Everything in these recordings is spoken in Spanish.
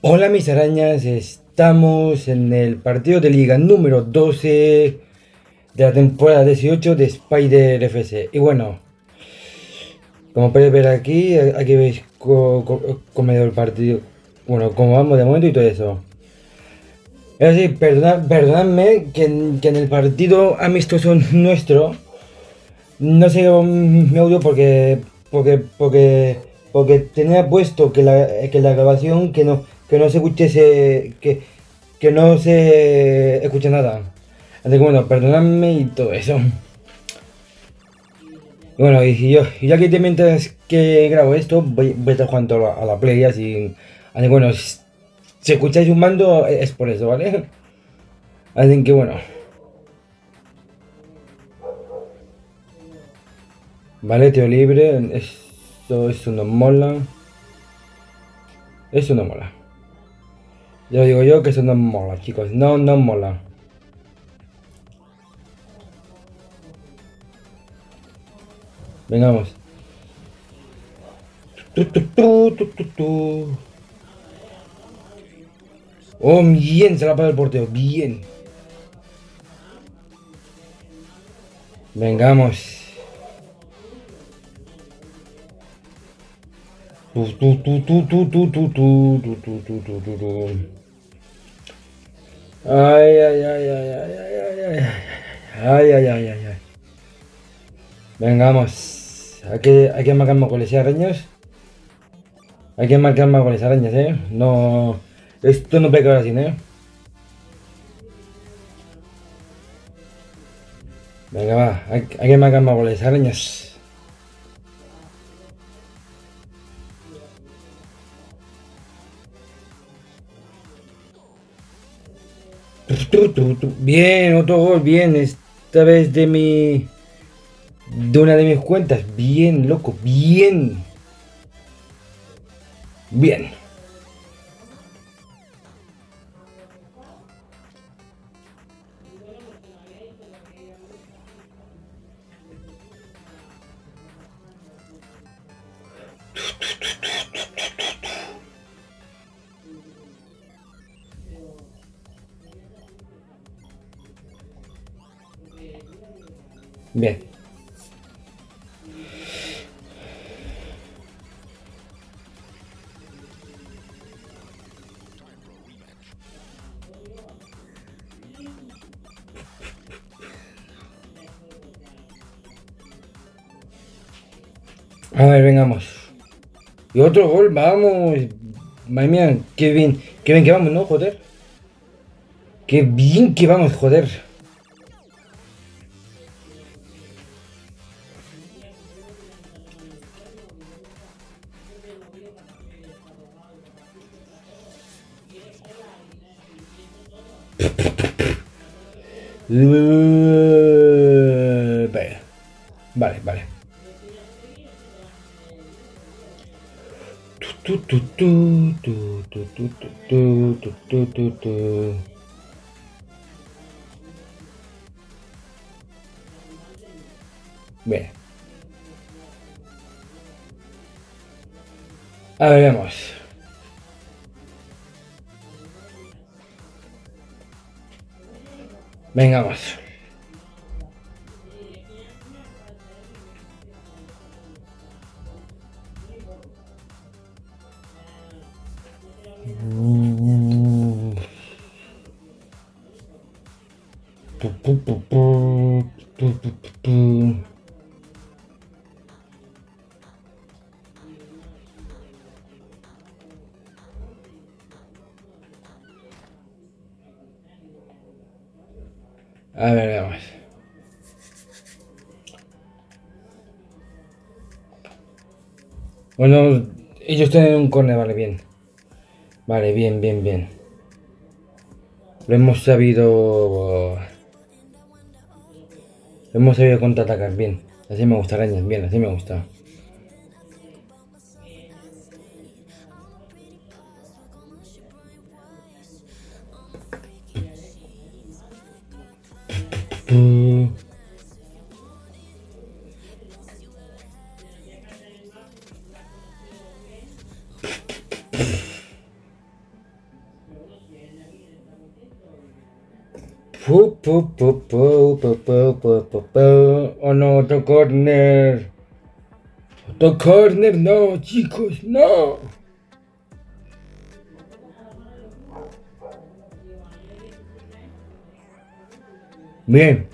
Hola mis arañas, estamos en el partido de liga número 12 de la temporada 18 de Spider FC. Y bueno, como podéis ver aquí veis cómo ha ido el partido, bueno, cómo vamos de momento y todo eso. Es decir, perdonadme que en el partido amistoso nuestro no se dio mi audio porque tenía puesto que la grabación que no se escuchase, que no se escucha nada. Así que bueno, perdonadme y todo eso. Y bueno, y yo aquí mientras que grabo esto, voy a estar jugando a la Play así que bueno, si escucháis un mando es por eso, ¿vale? Así que bueno, vale, tío libre, eso no mola, eso no mola. Ya digo yo que eso no mola, chicos, no mola. Vengamos. Tu, tu, tu, tu, tu, tu. Oh, bien, se la para el portero, bien. Vengamos. Tu, tu, tu, tu, tu, tu, tu, tu, tu, tu, tu, tu, tu, tu. Ay, ay, ay, ay, ay, ay, ay, ay. Ay, ay, ay, ay, ay. Vengamos. Hay que marcar más goles, ¿eh, arañas? Hay que marcar más goles, arañas, ¿eh? No. Esto no puede quedar así, ¿eh? Venga, va. Hay que marcar más goles, arañas. Bien, otro gol, bien. Esta vez de una de mis cuentas. Bien, loco, bien. Bien. Bien. A ver, vengamos. Y otro gol, vamos. Madre mía, qué bien que vamos, ¿no? Joder. Qué bien que vamos, joder. Vale, vale, vale. Tu, tu, tu, tu, tu, tu, tu, tu, tu, tu, tu, tu. Bien. A ver, vamos. Vengamos. Pu, pu, pu, pu, pu, pu, pu, pu. A ver, vamos. Bueno, ellos tienen un corner, vale, bien. Vale, bien, bien, bien. Lo hemos sabido. Lo hemos sabido contraatacar, bien. Así me gusta, arañas, bien, así me gusta. Mm. Oh no, otro corner. Otro corner, no, chicos, no. Bien.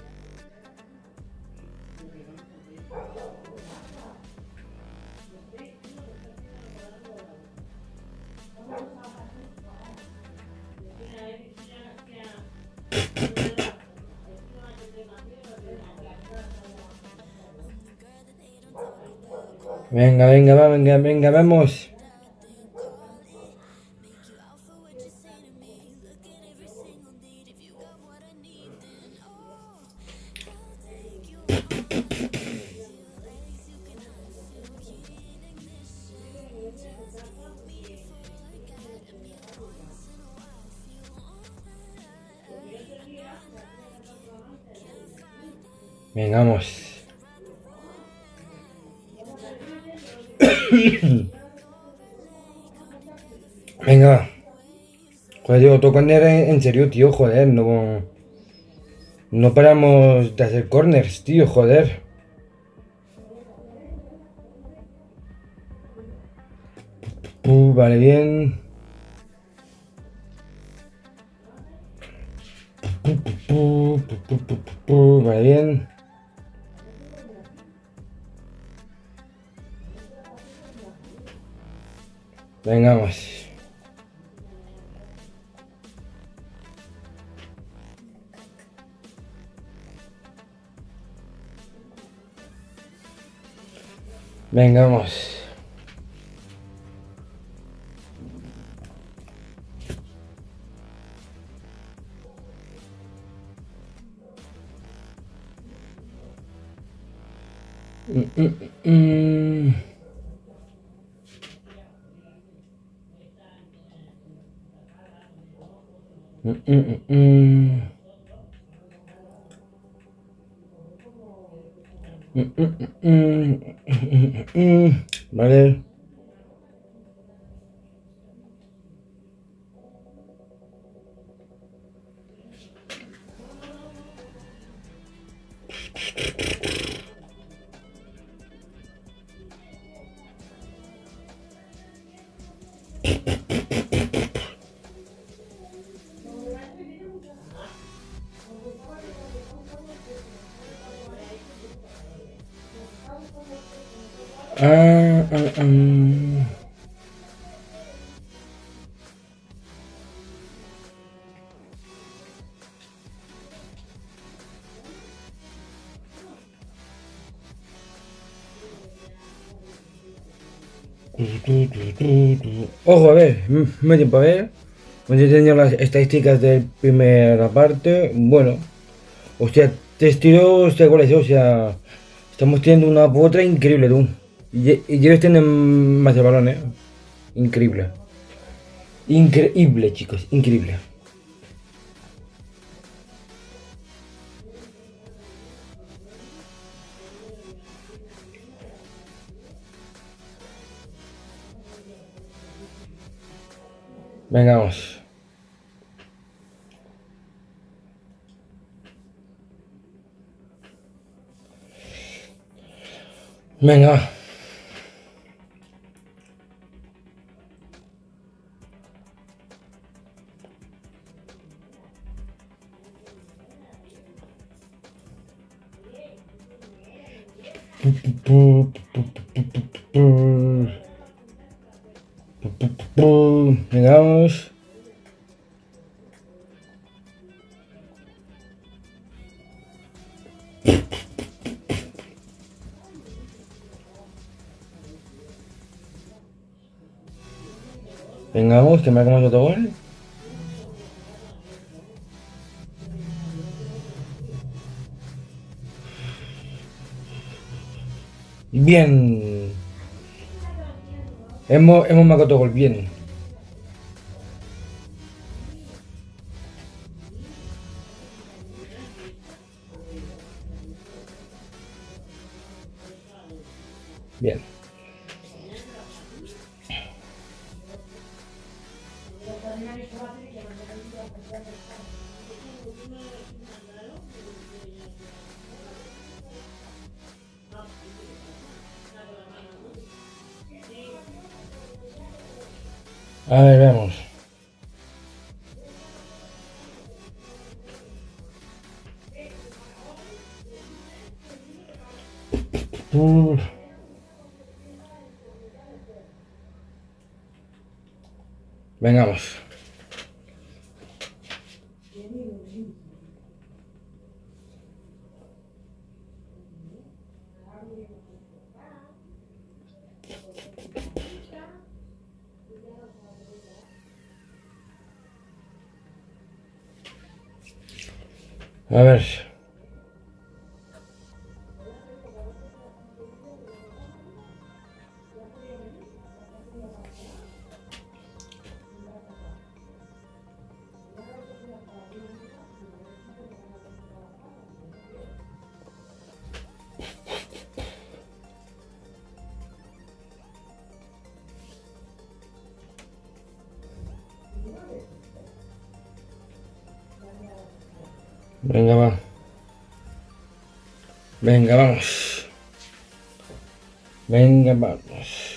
Venga, venga, venga, venga, vamos. Venga, vamos. Venga. Joder, digo, otro corner en serio, tío, joder, no. No paramos de hacer corners, tío, joder. Vale, bien. Vale, bien. Venga, vamos. Venga, vamos. Vale. Ah, ah, ah. Ojo, a ver, me tiempo a ver. Hemos tenido las estadísticas del primera parte. Bueno, hostia, 3 tiros, 3 goles, o sea, estamos teniendo una u otra increíble, tú. Y ellos tienen más de balón, Increíble. Increíble, chicos, increíble. Venga, vamos. Venga, va. Venga, vamos. Venga, vamos, que marcamos otro gol. Bien. Hemos marcado otro gol, bien. Bien. A ver, veamos. Vengamos. A ver. Venga, va. Venga, vamos. Venga, vamos.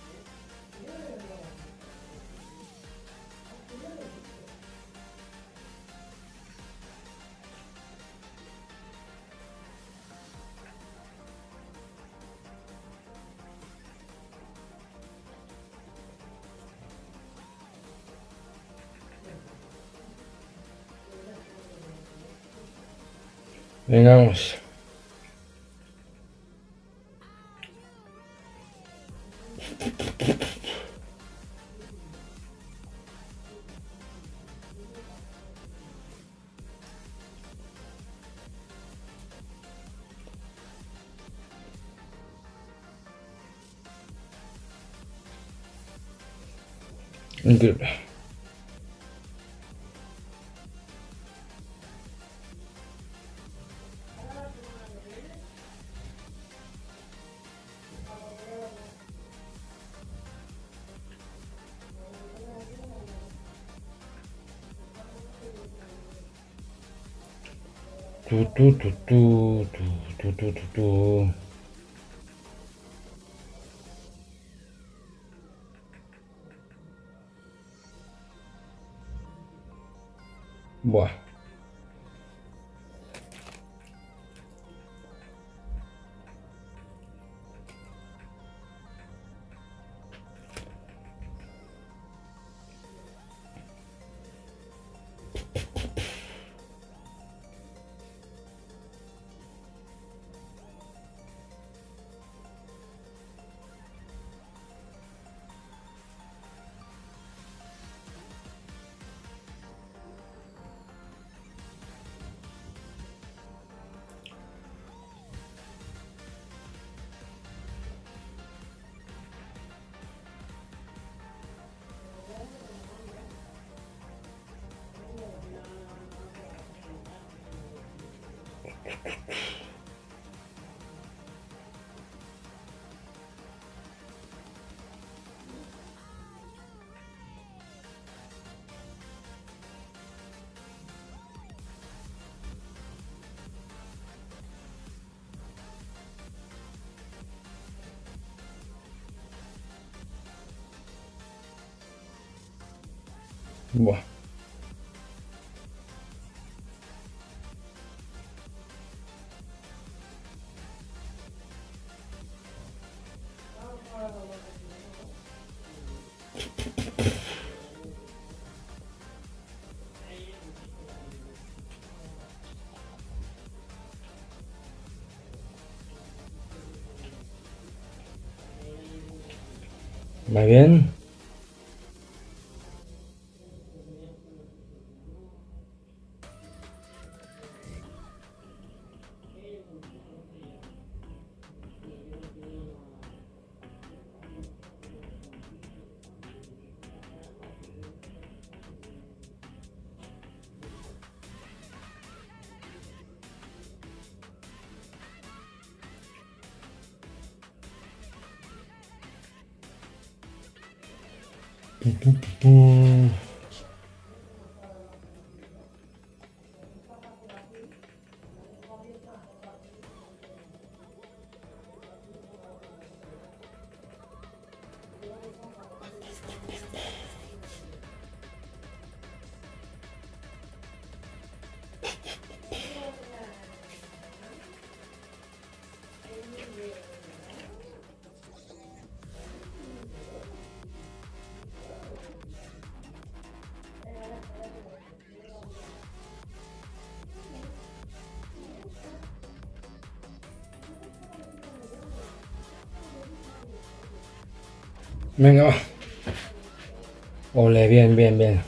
Venga, vamos. Increíble. Tu. Buah. Buah. ¿Va bien? Venga, va. Ole, bien, bien, bien.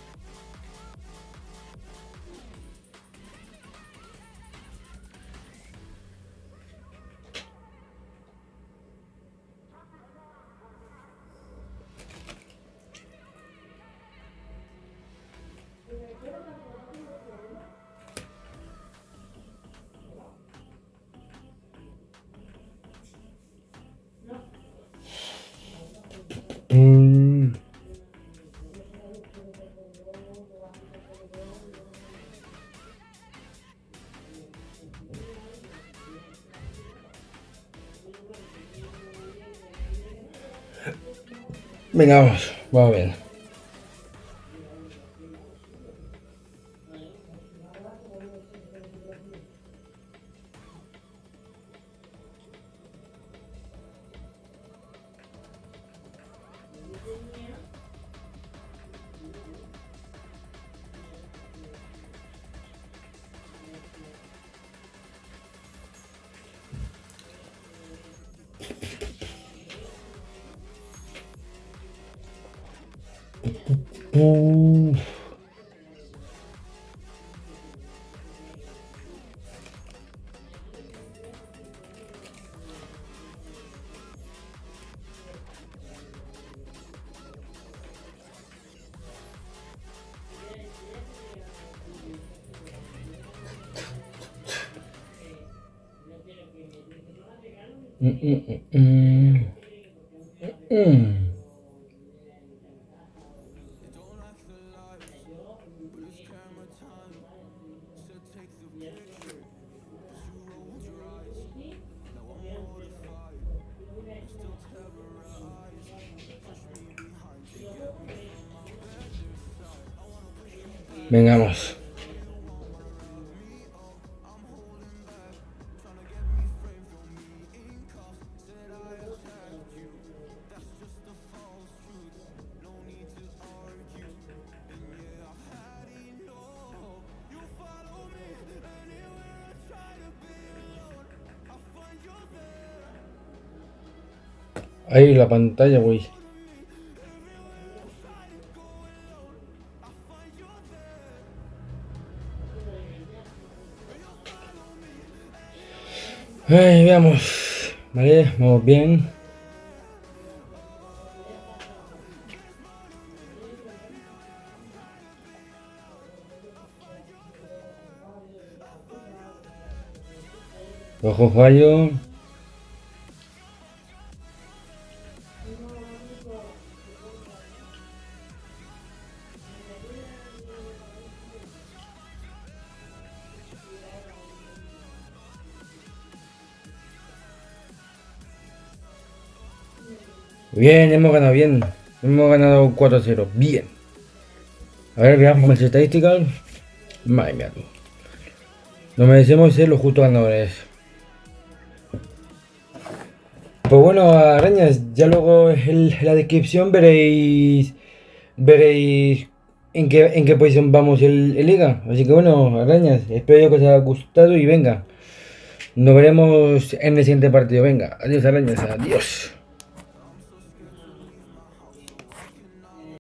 Venga, vamos bien. Vengamos. Ahí la pantalla, güey. Ay, veamos. Vale, vamos bien. Ojo fallo. Bien, hemos ganado bien. Hemos ganado 4-0. Bien. A ver, veamos las estadísticas. Madre mía, tú. Nos merecemos ser los justos ganadores. Pues bueno, arañas, ya luego en la descripción veréis en qué posición vamos en liga. Así que bueno, arañas, espero que os haya gustado y venga. Nos veremos en el siguiente partido. Venga, adiós arañas, adiós.